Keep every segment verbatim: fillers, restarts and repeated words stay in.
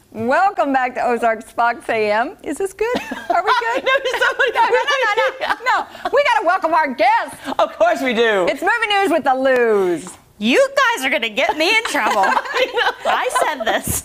Welcome back to Ozarks Fox A M. Is this good? Are we good? no, somebody no, no, no, no, no. We got to welcome our guests. Of course we do. It's movie news with the Lose. You guys are going to get me in trouble. I said this.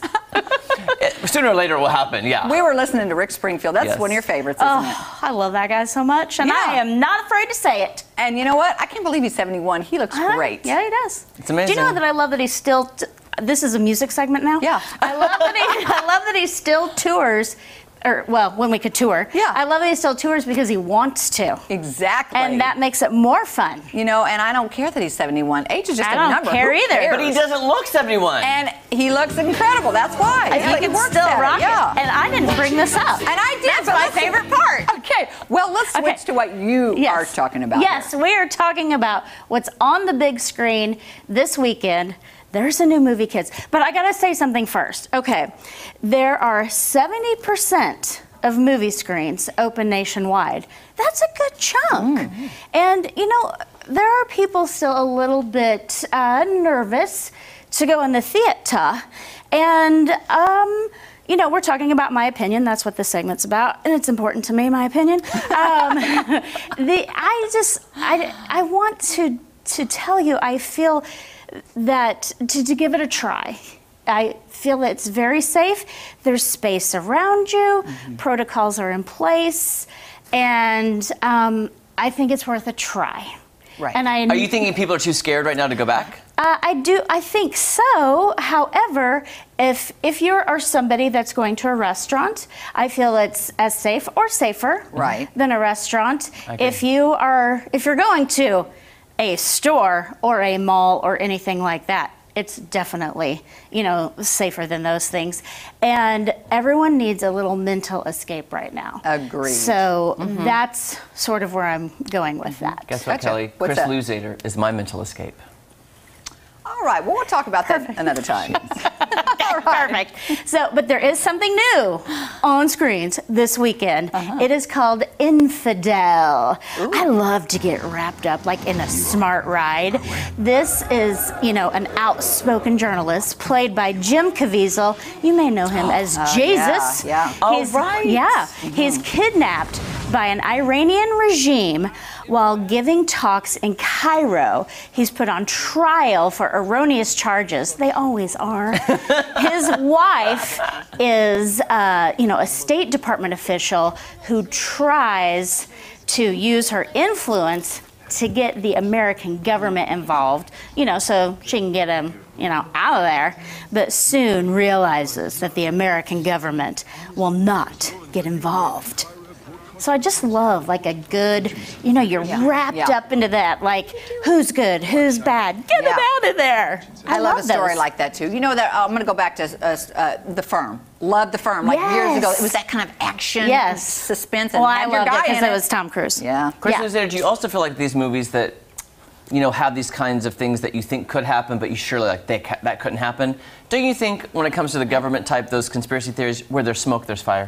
It, sooner or later it will happen, yeah. We were listening to Rick Springfield. That's Yes. one of your favorites, isn't Oh, it? I love that guy so much, and Yeah. I am not afraid to say it. And you know what? I can't believe he's seventy-one. He looks Uh, great. Yeah, he does. It's amazing. Do you know that I love that he's still... T- this is a music segment now? Yeah. I love that he, I love that he still tours, or, well, when we could tour. Yeah. I love that he still tours because he wants to. Exactly. And that makes it more fun. You know, and I don't care that he's seventy-one. Age is just I a don't number. care Who either. cares? But he doesn't look seventy-one. And he looks incredible. That's why. He Yeah, can works still at it, rock yeah. it. And I didn't bring this up. And I did. That's but my listen- favorite part. Okay. Well, let's switch Okay. to what you Yes. are talking about. Yes, here. we are talking about what's on the big screen this weekend. There's a new movie, kids. But I gotta say something first. Okay, there are seventy percent of movie screens open nationwide. That's a good chunk. Mm. And, you know, there are people still a little bit uh, nervous to go in the theater. And, um, you know, we're talking about my opinion. That's what this segment's about, and it's important to me, my opinion. Um, the I just I, I want to to tell you, I feel that to, to give it a try. I feel that it's very safe. There's space around you. Mm-hmm. Protocols are in place, and um, I think it's worth a try. Right. And I Are you thinking people are too scared right now to go back? uh, I do. I think so. However, if if you are somebody that's going to a restaurant, I feel it's as safe or safer Right. than a restaurant. agree. If you are, if you're going to a store or a mall or anything like that, it's definitely, you know, safer than those things. And everyone needs a little mental escape right now. Agreed. So that's sort of where I'm going with that. Guess what, Gotcha. Kelly? What's Chris that? Luzader is my mental escape. All right. Well, we'll talk about that another time. Perfect. So, but there is something new on screens this weekend. Uh-huh. It is called Infidel. I love to get wrapped up like in a smart ride. This is, you know, an outspoken journalist played by Jim Caviezel. You may know him as Uh, Jesus. yeah, yeah. He's, Oh, right. Yeah. He's kidnapped by an Iranian regime while giving talks in Cairo. He's put on trial for erroneous charges. They always are. His wife is, uh, you know, a State Department official who tries to use her influence to get the American government involved, you know, so she can get him, you know, out of there, but soon realizes that the American government will not get involved. So I just love like a good, you know, you're Yeah, wrapped yeah. up into that, like who's good, who's bad, get Yeah. them out of there. I, love, a story those. like that too. You know that uh, I'm going to go back to uh, uh, The Firm. Love The Firm. Like years ago, Yes. it was that kind of action, Yes. suspense, and Well, I had your loved it guy because in it was Tom Cruise. Yeah. Chris Yeah. Luzader, do you also feel like these movies that, you know, have these kinds of things that you think could happen, but you surely like they ca- that couldn't happen? Don't you think when it comes to the government type, those conspiracy theories, where there's smoke, there's fire?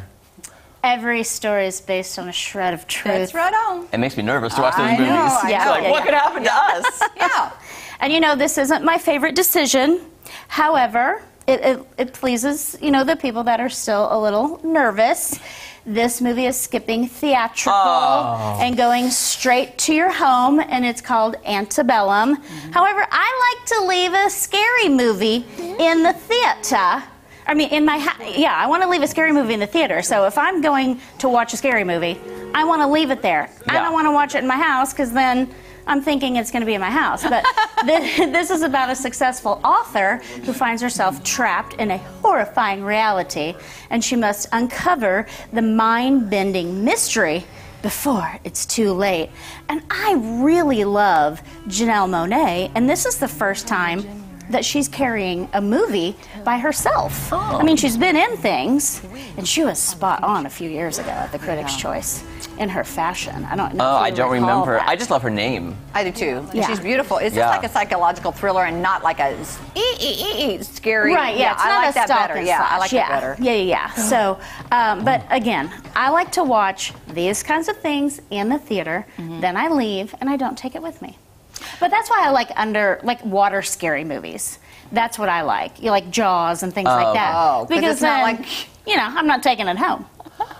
Every story is based on a shred of truth. That's right on. It makes me nervous to watch those I know, movies. I Yeah, know. Like, yeah, what yeah. could happen to us? Yeah. And you know, this isn't my favorite decision. However, it, it, it pleases, you know, the people that are still a little nervous. This movie is skipping theatrical Oh. and going straight to your home, and it's called Antebellum. Mm-hmm. However, I like to leave a scary movie in the theater. I mean, in my ha- yeah, I want to leave a scary movie in the theater. So if I'm going to watch a scary movie, I want to leave it there. I Yeah. don't want to watch it in my house because then I'm thinking it's going to be in my house. But this, this is about a successful author who finds herself trapped in a horrifying reality, and she must uncover the mind-bending mystery before it's too late. And I really love Janelle Monáe, and this is the first time that she's carrying a movie by herself. I mean, she's been in things, and she was spot on a few years ago at the Critics' Choice in her fashion. I don't know. Oh, if I you don't recall remember. that. I just love her name. I do too. And Yeah. she's beautiful. It's Yeah. just like a psychological thriller and not like a s- ee, ee, ee, ee, scary. Right, yeah, it's I not like a that stalk better. and Yeah, I slash. like yeah. that better. Yeah, yeah, yeah. So, um, but again, I like to watch these kinds of things in the theater. Mm-hmm. Then I leave and I don't take it with me. But that's why I like under like water scary movies That's what I like. You like Jaws and things like that. Oh, 'cause because it's not then, like- you know, I'm not taking it home.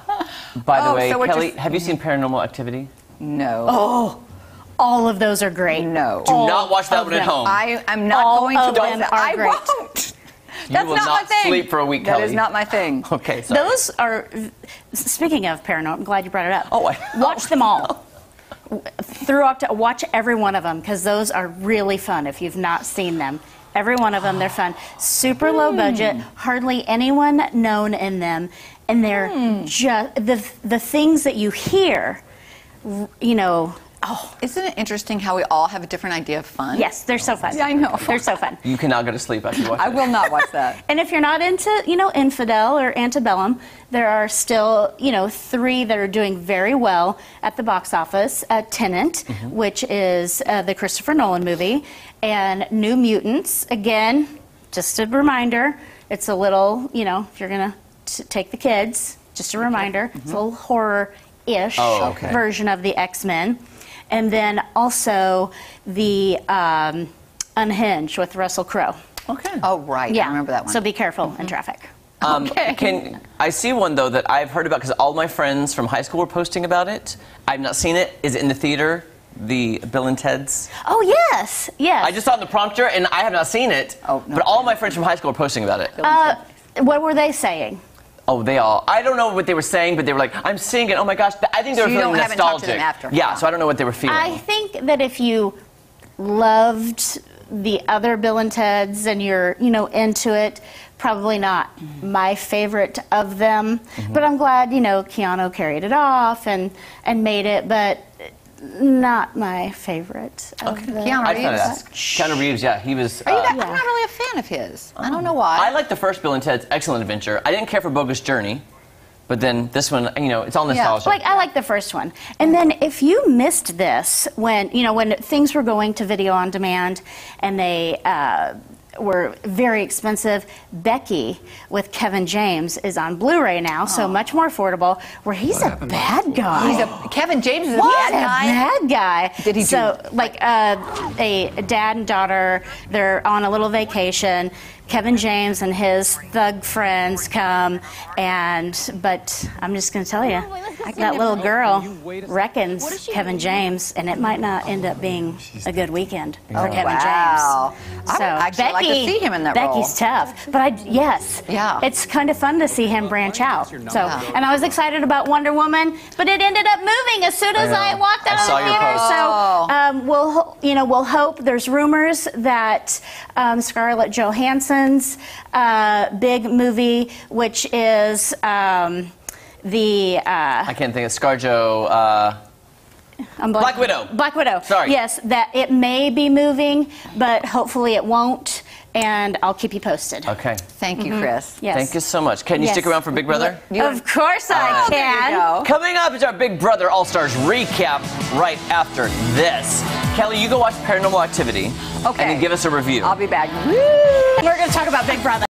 By the Oh, way, so what Kelly, you're- have you seen Paranormal Activity? No. Oh, all of those are great. No. Do All not watch that of one at them. home. I, I'm not All going to of watch them that. are I great. won't. That's will not, not my thing. sleep for a week, That Kelly. is not my thing. Okay, sorry. Those are, speaking of paranormal, I'm glad you brought it up. Oh, I- Watch them all. Through October, watch every one of them because those are really fun if you've not seen them. Every one of them, they're fun. Super low budget, hardly anyone known in them, and they're just the the things that you hear, r- you know. Oh, Isn't it interesting how we all have a different idea of fun? yes, they're so fun. Yeah, I know. They're so fun. You cannot go to sleep after you watch I it. will not watch that. And if you're not into, you know, Infidel or Antebellum, there are still, you know, three that are doing very well at the box office. Uh, Tenet, which is uh, the Christopher Nolan movie, and New Mutants. Again, just a reminder, it's a little, you know, if you're going to take the kids, just a reminder, it's a little horror-ish Oh, okay. version of the X-Men. And then also the um, Unhinged with Russell Crowe. Okay. Oh, right. Yeah, I remember that one. So be careful in traffic. Um, Okay. Can I see one though that I've heard about because all my friends from high school were posting about it. I've not seen it. Is it in the theater? The Bill and Ted's. Oh yes, yes. I just saw it in the prompter and I have not seen it. Oh, no. But all my friends from high school are posting about it. Uh, what were they saying? Oh, they all. I don't know what they were saying, but they were like, "I'm seeing it. Oh my gosh!" I think they were So you feeling don't- haven't talked to nostalgic. them after? Yeah, Yeah. so I don't know what they were feeling. I think that if you loved the other Bill and Ted's and you're, you know, into it, probably not my favorite of them. But I'm glad, you know, Keanu carried it off and and made it, but not my favorite of the Keanu I just wanted to Reeves. ask. Keanu Reeves, yeah, he was. Are you uh, that, Yeah. I'm not really a fan of his. I don't know why. I like the first Bill and Ted's Excellent Adventure. I didn't care for Bogus Journey, but then this one, you know, it's all nostalgia. Like I like the first one. And then if you missed this when you know when things were going to video on demand and they uh, were very expensive, Becky with Kevin James is on Blu-ray now, so much more affordable. Where he's a bad guy. He's a, Kevin James is a What bad a guy. bad guy. Did he do- So, like, uh, a dad and daughter, they're on a little vacation. Kevin James and his thug friends come, and but I'm just going to tell you, that little girl reckons Kevin James, and it might not end up being a good weekend for Kevin wow. James. I would actually like to see him in that role. Becky's tough, but I yes, Yeah. it's kind of fun to see him branch out. So, and I was excited about Wonder Woman, but it ended up moving as soon as I, know. walked out I of saw the your theater. post. So, um, we'll ho- you know we'll hope. There's rumors that um, Scarlett Johansson's uh, big movie, which is um, the uh, I can't think of ScarJo. Uh, I'm blank- Black Widow. Black Widow. Sorry. Yes, that it may be moving, but hopefully it won't, and I'll keep you posted. okay. Thank you, Chris. Yes. Thank you so much. Can you Yes. stick around for Big Brother? You- Of course I Oh, there you can. go. Coming up is our Big Brother All Stars recap right after this. Kelly, you go watch Paranormal Activity. Okay. And then give us a review. I'll be back. We're going to talk about Big Brother.